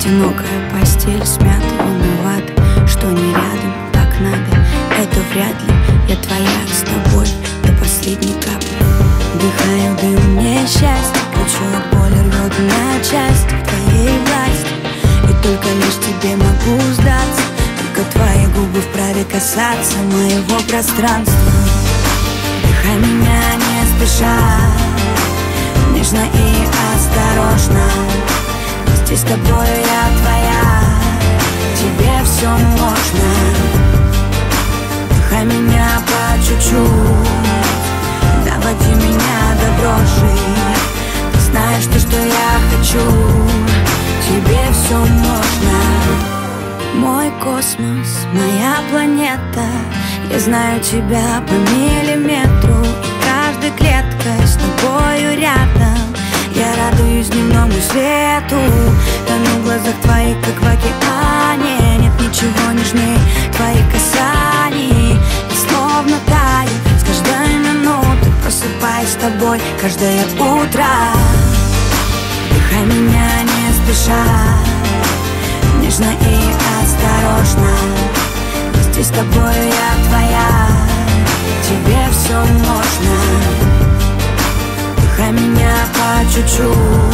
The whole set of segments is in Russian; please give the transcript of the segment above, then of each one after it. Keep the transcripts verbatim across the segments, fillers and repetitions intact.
Одинокая постель, смята, умывата. Что не рядом, так надо. Это вряд ли, я твоя с тобой до последней капли. Вдыхаю дым, мне счастье, кричу от боли, рвет на части в твоей власти. И только лишь тебе могу сдаться. Только твои губы вправе касаться моего пространства. Вдыхай меня не спеша, нежно и осторожно. Здесь с тобой я твоя, тебе все можно. Вдыхай меня по чуть-чуть, доводи меня до дрожи. Ты знаешь то, что я хочу, тебе все можно. Мой космос, моя планета, я знаю тебя по миллиметру. И каждой клеткой с тобою рядом я радуюсь дневному свету. Тону в глазах твоих, как в океане. Нет ничего нежнее твоих касаний. И словно таю с каждой минуты, просыпаюсь с тобой каждое утро. Вдыхай меня не спеша, нежно и осторожно. Здесь с тобой я твоя, тебе все можно. Вдыхай меня по чуть-чуть,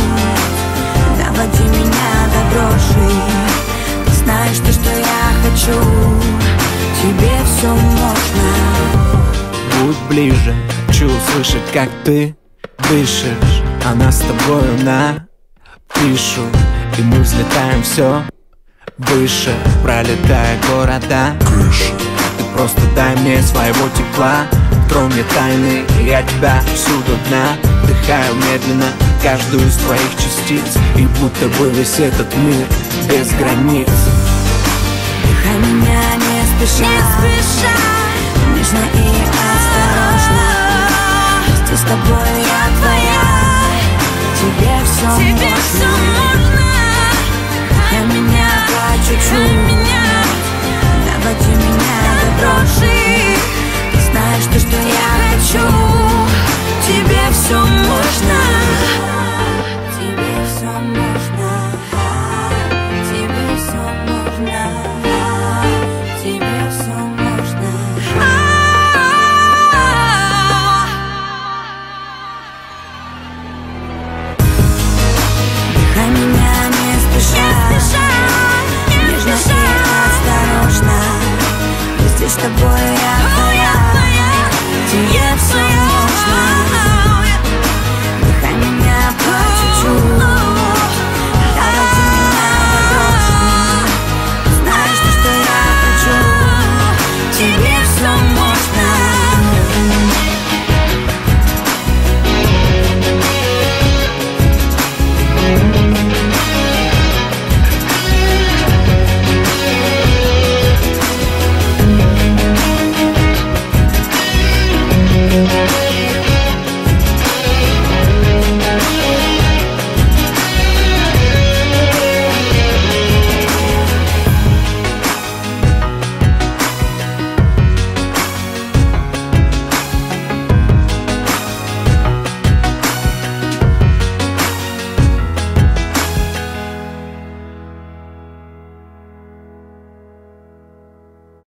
доводи меня до дрожи. Ты знаешь то, что я хочу, тебе все можно. Будь ближе, хочу услышать, как ты дышишь. Она с тобою напишу, и мы взлетаем все выше, пролетая города. Ты просто дай мне своего тепла, открой мне тайны, и я тебя всюду дна. Вдыхаю медленно каждую из твоих частиц, и будто бы весь этот мир без границ. Вдыхай меня не спеша, не спеша, нежно и осторожно. Здесь с тобой я твоя, тебе все можно.